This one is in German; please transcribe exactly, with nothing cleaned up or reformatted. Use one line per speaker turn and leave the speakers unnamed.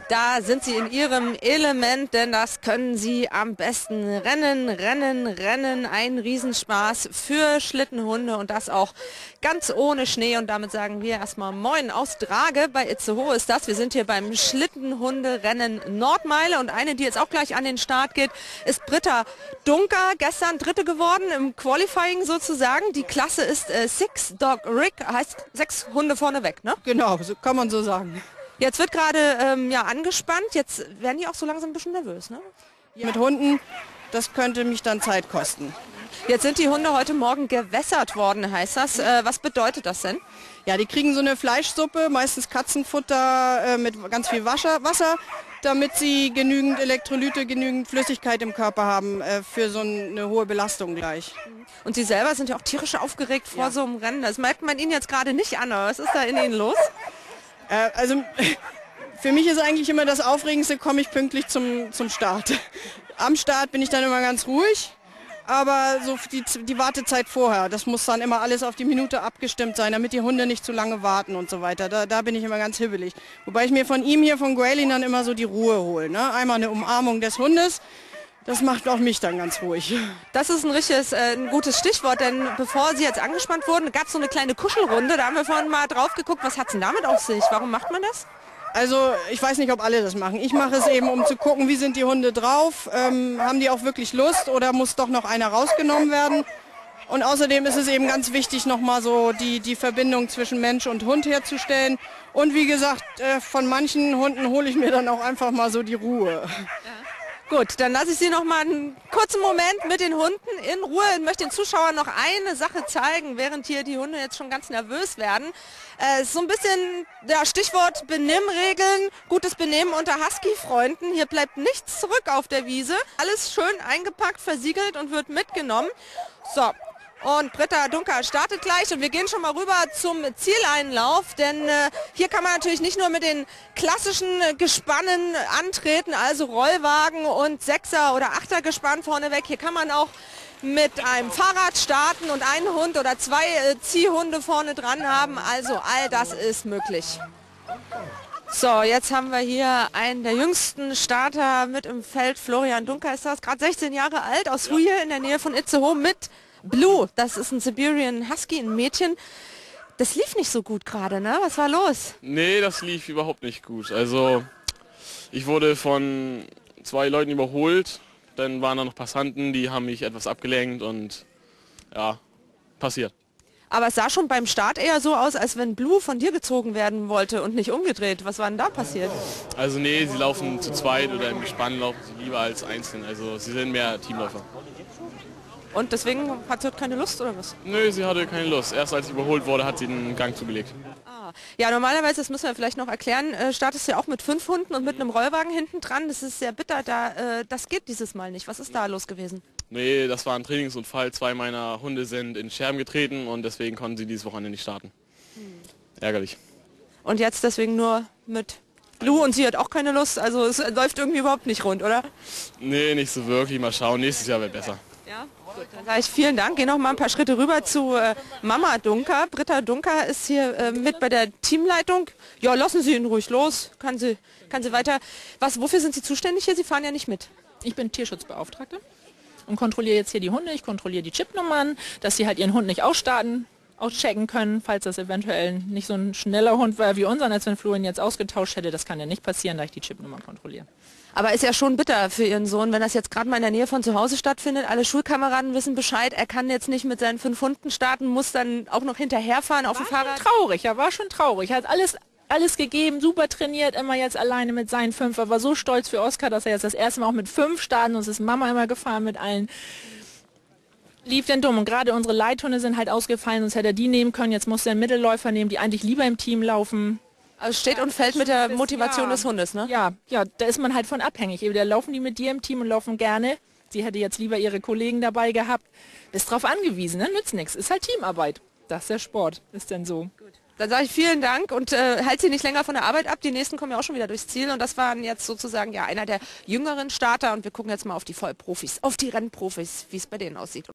Da sind sie in ihrem Element, denn das können sie am besten. Rennen, rennen, rennen. Ein Riesenspaß für Schlittenhunde und das auch ganz ohne Schnee. Und damit sagen wir erstmal Moin aus Drage. Bei Itzehoe ist das. Wir sind hier beim Schlittenhunde-Rennen Nordmeile. Und eine, die jetzt auch gleich an den Start geht, ist Britta Dunker. Gestern Dritte geworden im Qualifying sozusagen. Die Klasse ist äh, Six Dog Rig, heißt sechs Hunde vorneweg, ne?
Genau, so kann man so sagen.
Jetzt wird gerade ähm, ja, angespannt, jetzt werden die auch so langsam ein bisschen nervös, ne?
Ja. Mit Hunden, das könnte mich dann Zeit kosten.
Jetzt sind die Hunde heute Morgen gewässert worden, heißt das. Äh, was bedeutet das denn?
Ja, die kriegen so eine Fleischsuppe, meistens Katzenfutter äh, mit ganz viel Wasser, Wasser, damit sie genügend Elektrolyte, genügend Flüssigkeit im Körper haben äh, für so eine hohe Belastung gleich.
Und Sie selber sind ja auch tierisch aufgeregt vor ja. so einem Rennen. Das merkt man Ihnen jetzt gerade nicht an, aber was ist da in Ihnen los?
Äh, also für mich ist eigentlich immer das Aufregendste, komme ich pünktlich zum, zum Start. Am Start bin ich dann immer ganz ruhig, aber so die, die Wartezeit vorher, das muss dann immer alles auf die Minute abgestimmt sein, damit die Hunde nicht zu lange warten und so weiter. Da, da bin ich immer ganz hibbelig. Wobei ich mir von ihm hier, von Graylin, dann immer so die Ruhe hole. Ne? Einmal eine Umarmung des Hundes. Das macht auch mich dann ganz ruhig.
Das ist ein richtiges, äh, ein gutes Stichwort, denn bevor Sie jetzt angespannt wurden, gab es so eine kleine Kuschelrunde. Da haben wir vorhin mal drauf geguckt, was hat es denn damit auf sich? Warum macht man das?
Also ich weiß nicht, ob alle das machen. Ich mache es eben, um zu gucken, wie sind die Hunde drauf, ähm, haben die auch wirklich Lust oder muss doch noch einer rausgenommen werden? Und außerdem ist es eben ganz wichtig, nochmal so die, die Verbindung zwischen Mensch und Hund herzustellen. Und wie gesagt, äh, von manchen Hunden hole ich mir dann auch einfach mal so die Ruhe. Ja.
Gut, dann lasse ich Sie noch mal einen kurzen Moment mit den Hunden in Ruhe. Ich möchte den Zuschauern noch eine Sache zeigen, während hier die Hunde jetzt schon ganz nervös werden. Äh, so ein bisschen ja, Stichwort Benimmregeln, gutes Benehmen unter Husky-Freunden. Hier bleibt nichts zurück auf der Wiese. Alles schön eingepackt, versiegelt und wird mitgenommen. So. Und Britta Dunker startet gleich und wir gehen schon mal rüber zum Zieleinlauf, denn äh, hier kann man natürlich nicht nur mit den klassischen äh, Gespannen antreten, also Rollwagen und Sechser- oder Achter-Gespann vorneweg. Hier kann man auch mit einem Fahrrad starten und einen Hund oder zwei äh, Ziehhunde vorne dran haben, also all das ist möglich. So, jetzt haben wir hier einen der jüngsten Starter mit im Feld, Florian Dunker ist das, gerade sechzehn Jahre alt, aus Huye in der Nähe von Itzehoe mit Blue, das ist ein Siberian Husky, ein Mädchen. Das lief nicht so gut gerade, ne? Was war los?
Nee, das lief überhaupt nicht gut. Also ich wurde von zwei Leuten überholt, dann waren da noch Passanten, die haben mich etwas abgelenkt und ja, passiert.
Aber es sah schon beim Start eher so aus, als wenn Blue von dir gezogen werden wollte und nicht umgedreht. Was war denn da passiert?
Also nee, sie laufen zu zweit oder im Gespann laufen sie lieber als einzeln. Also sie sind mehr Teamläufer.
Und deswegen hat sie keine Lust, oder was?
Nö, sie hatte keine Lust. Erst als sie überholt wurde, hat sie den Gang zugelegt.
Ah. Ja, normalerweise, das müssen wir vielleicht noch erklären, äh, startest du ja auch mit fünf Hunden und mit einem Rollwagen hinten dran. Das ist sehr bitter, da, äh, das geht dieses Mal nicht. Was ist da los gewesen?
Nee, das war ein Trainingsunfall. Zwei meiner Hunde sind in Scherben getreten und deswegen konnten sie dieses Wochenende nicht starten. Hm. Ärgerlich. Und
jetzt deswegen nur mit Blue und sie hat auch keine Lust, also es läuft irgendwie überhaupt nicht rund, oder?
Nee, nicht so wirklich. Mal schauen, nächstes Jahr wird besser.
Ja, gut, dann sage ich vielen Dank. Gehe noch mal ein paar Schritte rüber zu äh, Mama Dunker. Britta Dunker ist hier äh, mit bei der Teamleitung. Ja, lassen Sie ihn ruhig los. Kann sie, kann sie weiter. Was, wofür sind Sie zuständig hier? Sie fahren ja nicht mit.
Ich bin Tierschutzbeauftragte und kontrolliere jetzt hier die Hunde. Ich kontrolliere die Chipnummern, dass sie halt ihren Hund nicht ausstarten, auschecken können, falls das eventuell nicht so ein schneller Hund war wie unseren, als wenn Flo ihn jetzt ausgetauscht hätte. Das kann ja nicht passieren, da ich die Chipnummern kontrolliere.
Aber ist ja schon bitter für Ihren Sohn, wenn das jetzt gerade mal in der Nähe von zu Hause stattfindet. Alle Schulkameraden wissen Bescheid. Er kann jetzt nicht mit seinen fünf Hunden starten, muss dann auch noch hinterherfahren auf dem Fahrrad.
War schon traurig, er war schon traurig. Er hat alles, alles gegeben, super trainiert, immer jetzt alleine mit seinen fünf. Er war so stolz für Oskar, dass er jetzt das erste Mal auch mit fünf starten. Uns ist Mama immer gefahren mit allen. Lief denn dumm. Und gerade unsere Leithunde sind halt ausgefallen, sonst hätte er die nehmen können. Jetzt muss er einen Mittelläufer nehmen, die eigentlich lieber im Team laufen.
Also steht und fällt mit der Motivation
ja,
des Hundes, ne?
Ja, ja, da ist man halt von abhängig. Da laufen die mit dir im Team und laufen gerne. Sie hätte jetzt lieber ihre Kollegen dabei gehabt. Ist drauf angewiesen, ne? Nützt nichts. Ist halt Teamarbeit. Das ist der Sport. Ist denn so.
Gut. Dann sage ich vielen Dank und äh, halt Sie nicht länger von der Arbeit ab. Die nächsten kommen ja auch schon wieder durchs Ziel und das waren jetzt sozusagen ja einer der jüngeren Starter und wir gucken jetzt mal auf die Vollprofis, auf die Rennprofis, wie es bei denen aussieht.